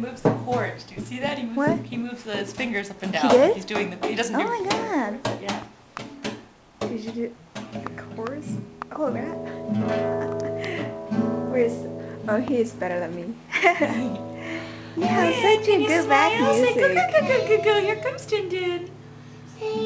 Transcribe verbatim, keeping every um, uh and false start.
moves the chords. Do you see that? He moves. What? He moves his fingers up and down. He did? He's doing the. He doesn't Oh do. my god. Yeah. Did you do the chorus? Oh, that. Where's. Oh, he's better than me. You have such a good back Say, music. go, go, go, go, go, go. Here comes Din Din.